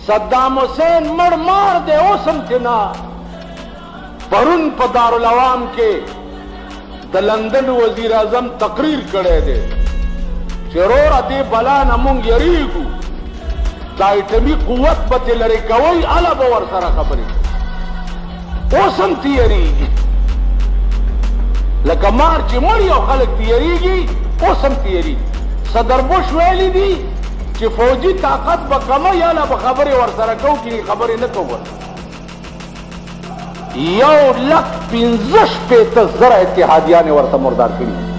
صدام حسین مړ مار دی اوس هم تینا پرون په دارالعوام کې د لندن وزیر اعظم تقریر کړی دی چې وروره دې بلا نه موږ یریږو دا ایټمي قوت به ترې لرې کوئ هله به ورسره خبرې اوس هم ته یریږي لکه مار چې مړي او خلک ته یریږي اوس هم ته یریږي صدر بوش ویلي دي چې فوجي طاقت به کمه یا له به خبرې ورسره کوو چې خبرې نه کوو 1,15,000 اتحادیان ورته مردار کړي